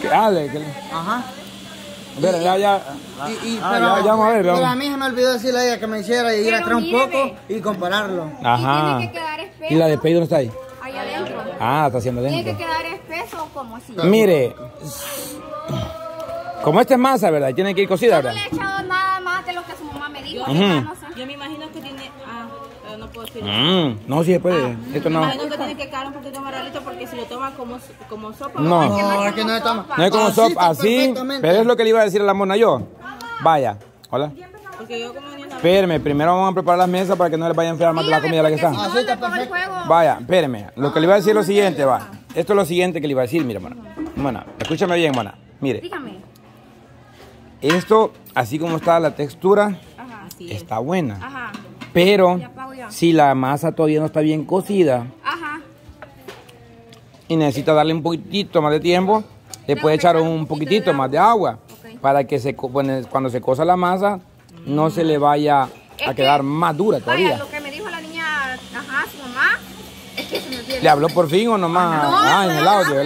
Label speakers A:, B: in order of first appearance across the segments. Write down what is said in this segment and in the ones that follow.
A: Ajá.
B: Pero ya vamos a ver.
A: Pero a mí se me olvidó decirle a ella que me hiciera ir atrás un poco y compararlo.
B: Ajá.
C: Y tiene que quedar espeso.
B: ¿Y la de pedido no está ahí?
C: Ahí adentro.
B: Ah, está haciendo adentro.
C: Tiene que quedar espeso como así.
B: Mire, como esta es masa, ¿verdad? Y tiene que ir cocida,
C: Yo no
B: ¿verdad?
C: le he echado nada más de lo que su mamá me dijo.
B: Ujú.
C: No sé.
D: Yo me imagino que tiene... pero no puedo decir.
B: No, sí se puede. Esto
D: Me
B: no.
D: imagino que tiene que quedar un poquito más ralito porque si lo toma como sopa...
B: No.
A: No, es que no se toma.
B: No es como
A: Así
B: sopa,
A: está
B: así.
A: perfectamente.
B: Pero es lo que le iba a decir a la mona yo. Vaya. Hola.
D: Porque yo como ni una...
B: Espérame, primero vamos a preparar las mesas para que no les vaya a enfriar más la comida de la que está.
A: Así está perfecto.
B: Vaya, espérame. Lo que le iba a decir es lo siguiente, va. Esto es lo siguiente que le iba a decir, mira, mona. Mona, escúchame bien, mona. Mire,
C: Dígame.
B: esto, así como está la textura,
C: Ajá.
B: está buena.
C: Ajá.
B: Pero,
C: Ya apago ya.
B: si la masa todavía no está bien cocida
C: Ajá.
B: y necesita darle un poquitito más de tiempo, le puede echar un poquitito más de agua.
C: Ok.
B: Para que cuando se cosa la masa, no se le vaya
C: Es
B: a quedar
C: que,
B: más dura
C: Vaya,
B: todavía.
C: lo que me dijo la niña, ajá, su mamá, es que se me olvidó.
B: ¿Le habló por fin o nomás? En el audio.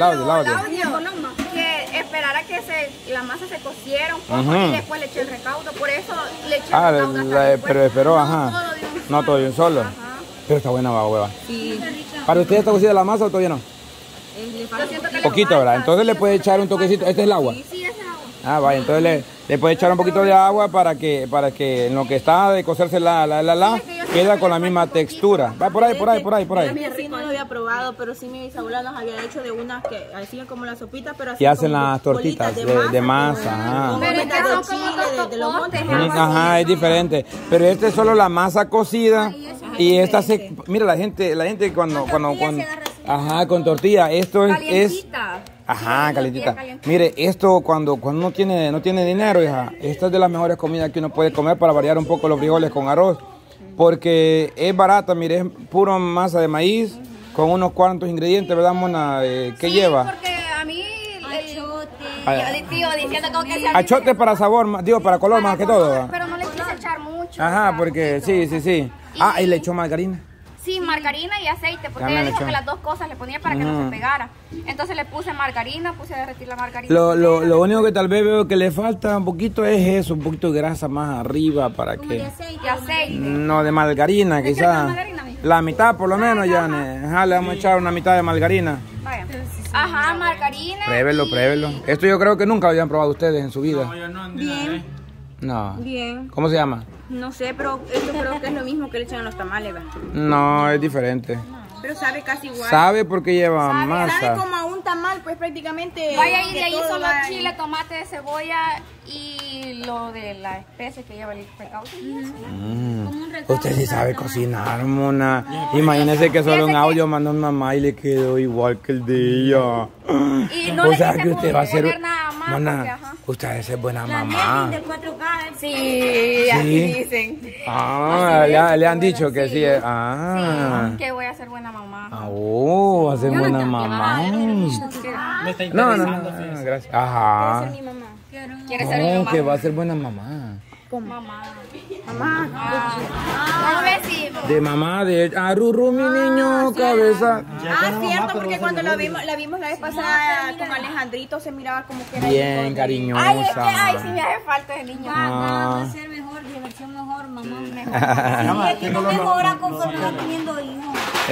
C: Que esperara que la masa se cociera un poco
B: Ujú.
C: y después le eché el recaudo. Por eso le eché el recaudo hasta después.
B: Pero esperó,
C: No
B: ajá.
C: todo de un
B: No todo de un solo.
C: Ajá.
B: Pero está buena, va, hueva.
D: Sí.
B: ¿Para usted está cocida la masa o todavía no?
D: Le
C: Yo
D: falta
C: siento que le
B: Poquito,
C: falta,
B: ¿verdad? Entonces
C: sí,
B: le
C: yo
B: puede
C: siento que
B: echar
C: le
B: un toquecito.
C: falta.
B: ¿Este es el agua?
C: Sí, ese es agua.
B: Ah, vaya, entonces le puede echar un poquito de agua para que en lo que está de cocerse queda con la misma textura. Va por ahí.
D: Sí, no lo había probado, pero sí mi bisabuela nos había hecho de unas que hacían como la sopita, pero así
B: Y hacen
D: como
B: las tortitas
D: bolitas
B: de masa. Ajá.
D: Como
C: Pero
D: bolitas
C: estas
D: de
C: son como
D: chile, de los montes.
C: totopotes,
B: Ajá, es diferente. Pero este es solo la masa cocida y esta se... Mira, la gente cuando ajá, con tortilla. Esto es...
C: Calientita.
B: Ajá,
C: Sí,
B: calentita.
C: calientita.
B: Mire, esto cuando no tiene dinero, hija, esta es de las mejores comidas que uno puede comer para variar un poco los frijoles con arroz. Porque es barata, mire, es pura masa de maíz con unos cuantos ingredientes, ¿verdad, mona? ¿Qué lleva?
C: Porque a mí
B: Ay.
C: tío diciendo como que se
B: Achote para sabor, digo, para color más que todo. ¿verdad?
C: Pero no le quise echar mucho.
B: Ajá,
C: o sea,
B: porque
C: poquito.
B: sí. Ah, y le echó margarina.
C: Sí, margarina y aceite, porque
B: Ya me
C: ella
B: le
C: dijo
B: echó.
C: que las dos cosas le ponía para que no
B: Ujú.
C: se pegara. Entonces le puse margarina, puse a derretir la margarina.
B: Lo único que tal vez veo que le falta un poquito es eso, un poquito de grasa más arriba para que...
C: Y aceite.
B: No, de margarina,
C: ¿Le
B: quizás.
C: echas margarina, mijo?
B: La mitad por lo menos, ya. Ajá, le vamos a echar una mitad de margarina.
C: Vaya. Ajá, margarina.
B: Pruébelo. Esto yo creo que nunca lo habían probado ustedes en su vida.
D: Bien,
B: No.
D: bien.
B: ¿Cómo se llama?
D: No sé, pero esto creo que es lo mismo que le echan a los tamales, ¿verdad?
B: No, es diferente.
D: Pero sabe casi igual.
B: Sabe porque lleva
D: Sabe
B: masa.
D: como a un tamal, pues prácticamente.
C: Vaya, y
D: que
C: de ahí
D: todo
C: solo
D: va-
C: chile, tomate, cebolla y lo de la especie que lleva el recaudo.
B: Usted sí sabe cocinar, mona. Imagínese que solo un audio mandó a mi mamá y le quedó igual que el de ella.
C: Y no
B: O
C: le
B: sea
C: quise
B: que usted va a ser...
C: poner nada más, porque,
B: Mona,
C: ajá.
B: usted va a ser buena mamá.
D: 4K.
C: Sí, así dicen.
B: Ah, le han dicho que sí. Ah.
C: Sí, que voy a ser buena mamá.
B: Ah, va a ser buena mamá. No, gracias. Ajá.
D: Mi mamá.
C: ¿Quieres ser mi
B: No,
C: mamá?
B: que va a ser buena mamá.
C: Mamá.
D: Mamá.
C: Vamos a ver si...
B: De mamá, de Arurru, mi niño, cabeza.
D: Cierto, porque cuando la vimos la vez pasada con Alejandrito se miraba como que era
B: Bien
D: hijo de-
B: cariñosa.
C: Ay, es que, ay, sí me hace falta ese niño.
B: Ah.
E: ser mejor, diversión mejor, mamá. Sí, es que no mejora conforme va teniendo hijos.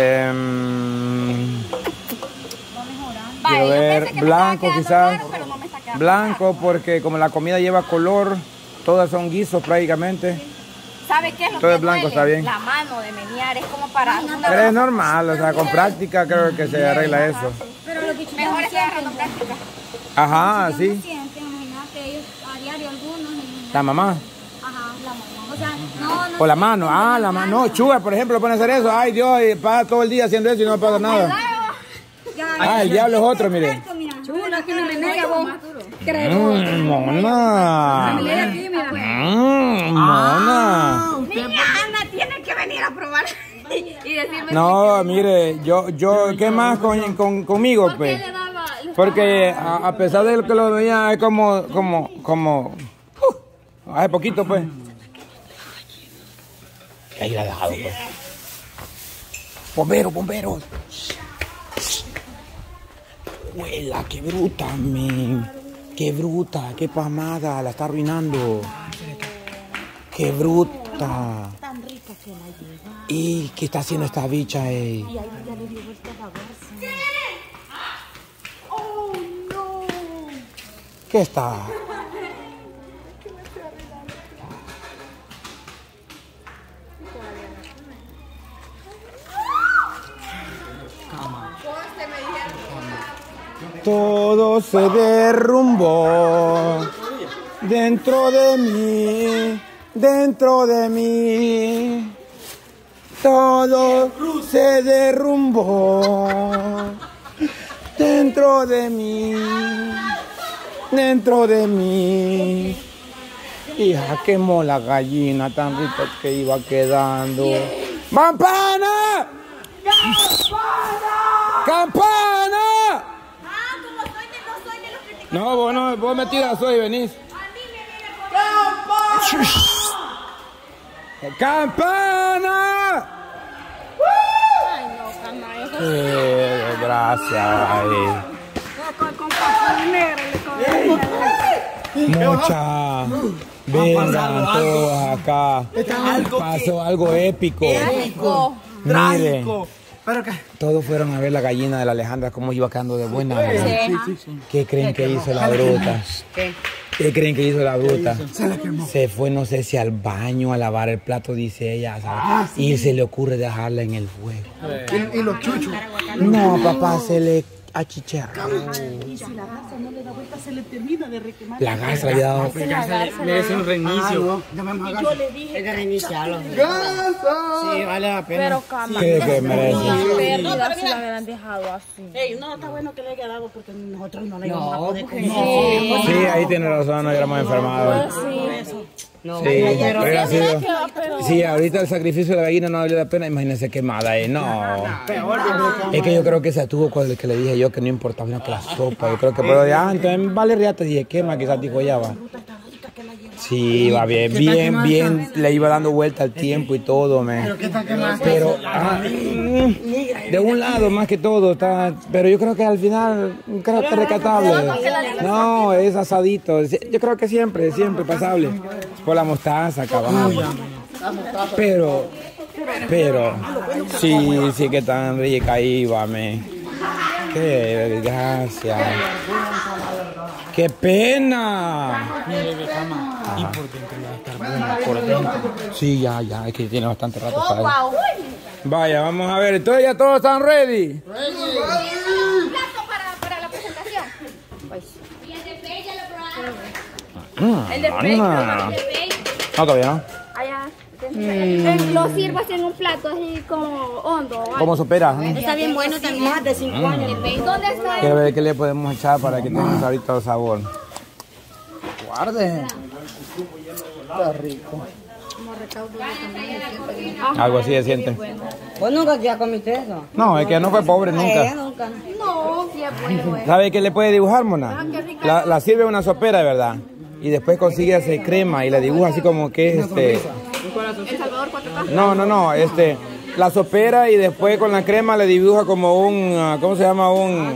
C: Vaya,
B: Quiero
C: yo
B: ver
C: pensé que me
B: blanco
C: estaba quedando
B: quizás.
C: raro, pero no me está quedando
B: Blanco porque como la comida lleva color, todas son guisos prácticamente.
C: raro. ¿Sabe qué es lo
B: Todo
C: que
B: es blanco,
C: duele?
B: está bien.
C: La mano de menear, es como para...
B: Pero es normal, o sea, con práctica creo que se arregla eso.
E: Pero los bichitos
C: Mejor
E: no
C: es agarrando
E: sienten,
C: práctica.
B: Ajá,
E: no
B: sí.
E: sienten, imagínate, ellos a diario algunos. Y,
B: La mamá.
E: ajá, la mamá. O sea, no.
B: O la mano, la mano. No, Chuga, por ejemplo, puede hacer eso. Ay, Dios, y pasa todo el día haciendo eso y no pasa nada. Ah, el diablo es otro, mire.
E: Chula, que me menea vos.
B: Mona. Mona.
C: Niña, Ana tiene que venir a probar y decirme...
B: No, mire, yo, ¿qué más conmigo, pues? Porque a pesar de que lo veía, es como, hace poquito, pues. Ahí la ha dejado, pues. Bomberos. ¡Huela, qué bruta, men! ¡Qué bruta! ¡Qué pamada! La está arruinando. ¡Qué bruta!
D: Tan rica que la lleva.
B: ¿Y qué está haciendo esta bicha,
D: Y ahí ya le dio vuelta a la bolsa. ¡Oh, no!
B: ¿Qué está? Todo se derrumbó dentro de mí, todo se derrumbó dentro de mí. Hija, quemó la gallina tan rica que iba quedando. ¡Campana! ¡Campana! No, vos me tiras hoy, venís. ¡Campana! ¡Qué desgracia! Mucha. Vengan todos acá. Pasó algo épico. Mire.
A: ¿Pero qué?
B: Todos fueron a ver la gallina de la Alejandra cómo iba quedando de buena. Sí. ¿Qué creen que hizo la bruta? ¿Qué creen que hizo la bruta? Se fue, no sé si al baño a lavar el plato, dice ella, ¿sabes? Y se le ocurre dejarla en el fuego.
A: ¿Y los chuchos?
B: No, papá, se le achicharra.
D: Y si la garza no le da vuelta, se le termina de requemar.
B: La garza le ha dado.
F: Merece un reinicio.
A: Llamemos a
D: Y
A: Garza.
D: yo le dije,
F: Hay que reiniciarlo.
A: ¡Garza!
F: Sí, vale la pena.
C: Pero cama.
B: ¿Qué merece?
C: Pérdida si la hubieran dejado así.
D: hey, no, está bueno que le haya dado porque nosotros no le íbamos a
F: No,
D: poder
F: porque
D: comer.
B: Sí, ahí tiene razón, no hubiéramos enfermado.
F: no.
B: Sí, pero hubiera sido. Sí, ahorita el sacrificio de la gallina no valió la pena, imagínense quemada, no. Es que yo creo que se atuvo con el que le dije yo que no importaba sino que la sopa. Yo creo que, pero ya, entonces vale riata, dije, quema, quizás dijo ya va. Sí, va bien, bien, le iba dando vuelta al tiempo y todo,
A: ¿Pero qué está quemando?
B: Pero, de un lado más que todo, está, pero yo creo que al final, creo que es recatable. No, es asadito, yo creo que siempre pasable. Por la mostaza, caballo. Pero, sí que tan rica iba, me. Qué desgracia. ¡Qué pena!
F: Y por dentro va a estar buena, por dentro.
B: Sí, ya, es que tiene bastante rato para eso. Vaya, vamos a ver, entonces ya todos están ready.
C: Un plato para la presentación. ¿Y el de Pei ya lo probaron? El de Pei.
B: No, todavía no.
C: Allá. Lo sirvas en un plato así como hondo.
B: ¿Cómo supera?
E: Está bien bueno también. Más de 5 años.
C: ¿Dónde está?
B: Quiero ver qué le podemos echar para que tenga ahorita sabor.
A: Guarde. Está rico.
B: Algo así se siente.
F: ¿Vos nunca ya comiste eso?
B: No, es que no fue pobre nunca.
F: Nunca.
C: No, sí es bueno.
B: ¿Sabe qué le puede dibujar, Mona? La sirve una sopera, de verdad. Y después consigue hacer crema y la dibuja así como que es
C: El Salvador 4K.
B: No, la sopera y después con la crema le dibuja como un, ¿cómo se llama?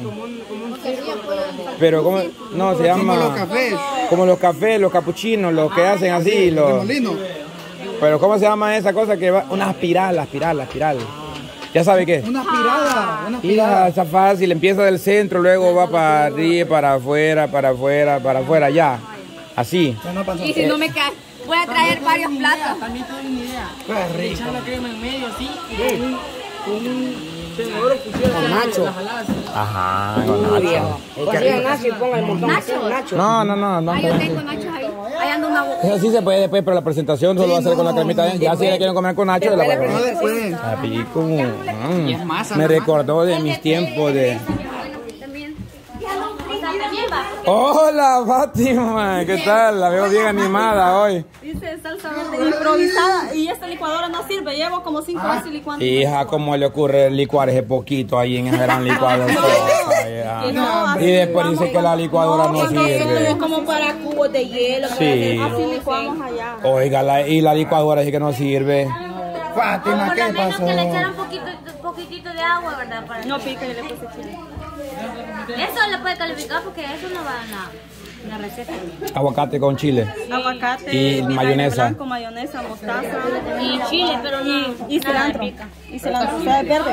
B: Pero ¿cómo? No, se llama
A: Como los cafés.
B: como los cafés, los capuchinos, los que hacen así, los.
A: Molino.
B: Pero ¿cómo se llama esa cosa que va? Una espiral. ¿Ya sabe qué?
A: Una pirada. Una
B: Y está fácil, empieza del centro, luego va para arriba, para afuera, ya. Así.
C: Y si no me cae, voy a traer varios platos.
F: También te doy una idea. Echar la crema en medio así y con un tenedor o cuchillo con Nacho.
B: Ajá, con Nacho.
F: Consiga Nacho y ponga el montón de Nacho.
B: No.
C: Yo tengo nachos ahí. Ahí anda una boca.
B: Eso sí se puede después, pero la presentación solo va a ser con la cremita. Ya si le quieren comer con Nacho, la pueden
A: No
B: comer.
A: después.
B: Pico. Me recordó de mis tiempos de.
C: También. También va.
B: Hola Fátima, ¿qué tal? La veo bien animada hoy.
D: Dice salsa verde improvisada y esta licuadora no sirve. Llevo como 5 veces licuando.
B: Hija, ¿cómo le ocurre licuar ese poquito ahí en ese gran licuador? Y después dice que la licuadora no sirve.
D: Es como para cubos de hielo.
B: Sí.
D: Así licuamos allá.
B: Oiga, y la licuadora dice que no sirve.
A: Fátima, ¿qué pasó?
E: que le echaron poquitito de agua, ¿verdad?
D: No pica y le puse chile.
E: Eso le puede calificar porque eso no va en la receta.
B: Aguacate con chile.
D: Aguacate,
B: Y
D: vinagre
B: mayonesa.
D: blanco, mayonesa, mostaza.
E: Y chile, pero no.
D: Y cilantro. Y cilantro. ¿Sabe verde?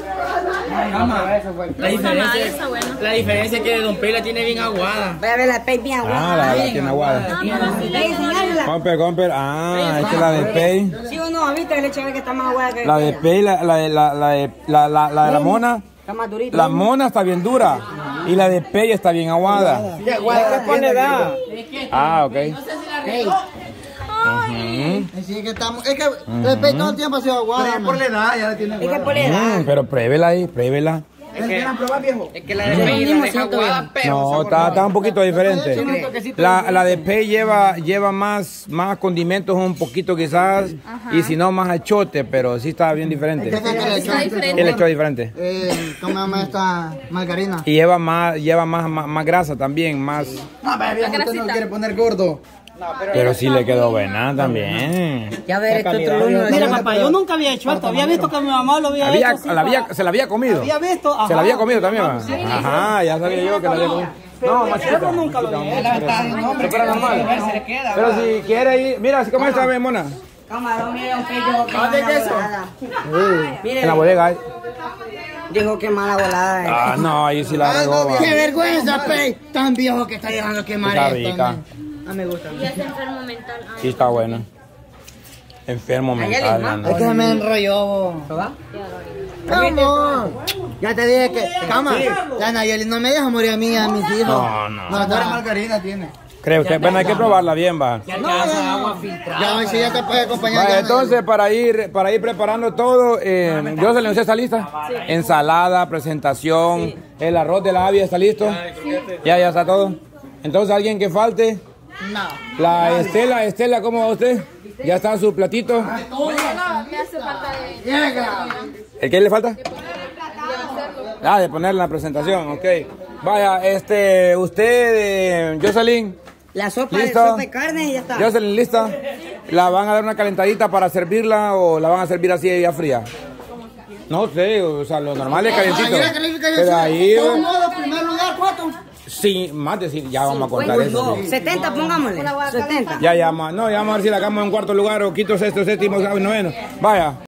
F: La diferencia es que Don Pela tiene bien aguada.
G: Voy a ver la pay bien aguada.
B: La tiene aguada.
G: Enseñarla.
B: Comper. Esta es la de Pay.
G: Sí o no, viste el leche que está más aguada que
B: La de Pay, la de la mona.
G: está más durita.
B: La mona está bien dura. Y la de Pay está bien aguada.
G: ¿Qué pone edad?
B: Ok.
A: Así que estamos. Es que el pecho todo el tiempo ha sido aguada.
F: Por la edad, ya la tiene
G: Es que por edad.
B: Pero pruébela ahí, pruébela.
F: Es que la de
G: Yo
F: Pei
G: mismo
F: la deja
G: siento
F: aguada, pero
B: No, está un poquito diferente. La de Pay lleva más condimentos un poquito quizás. Y si no, más achote, pero sí está bien diferente. El hecho es diferente.
A: ¿Cómo se llama esta margarina?
B: Y lleva más grasa también, más.
F: No, pero viejo, usted no quiere poner gordo.
B: Pero sí le quedó buena también.
G: Ya ver, este otro lunes.
H: Mira, papá, yo nunca había hecho esto. Había visto que mi mamá lo había hecho. así,
B: Se la había comido.
H: Había visto.
B: Se la había comido también. Ajá, ya sabía yo que la había comido. No, machita.
H: Yo nunca lo había hecho.
B: Pero normal. Pero si quiere ir, mira, ¿cómo está mi mona?
G: Camarón, mira, un pello que mala volada.
B: En la bodega.
G: Dijo que mala volada.
B: No, ahí sí la regó.
A: ¡Qué vergüenza, Pei! Tan viejo que está llegando a quemar
B: Está
A: esto.
B: rica.
A: ¿no? Me gusta.
E: Y es enfermo mental.
B: Sí, está buena. Enfermo mental. Nana.
A: Es que se me enrolló. ¿Cómo? Ya te dije que. Cama. La Nayeli no me deja morir a mí y a mis hijos.
B: No.
A: Ahora
F: Margarina tiene.
B: Cree usted, bueno, hay que probarla bien, va.
A: Ya hoy sí ya te puede acompañar.
B: Vaya,
A: ya,
B: entonces, para ir preparando todo, Jocelyn, ¿usted está lista? Sí. Ensalada, presentación, el arroz de la avia, ¿está listo? Ya está todo. Entonces, ¿alguien que falte?
A: No.
B: La Estela, ¿cómo va usted? ¿Ya está su platito?
C: No, me hace falta de...
B: ¿El qué le falta? De poner la presentación, ok. Vaya, usted, Jocelyn.
G: La sopa
B: ¿Listo?
G: de carne y ya está.
B: Jocelyn, ¿lista? ¿La van a dar una calentadita para servirla o la van a servir así ya fría? No sé, o sea, lo normal es calientito. Pero ahí...
A: primer lugar, ¿cuánto?
B: Sí, más de 100, ya vamos a contar eso. Sí.
G: 70, pongámosle. 70.
B: Ya vamos a ver si la cagamos en cuarto lugar o quinto, sexto, séptimo, noveno. Vaya.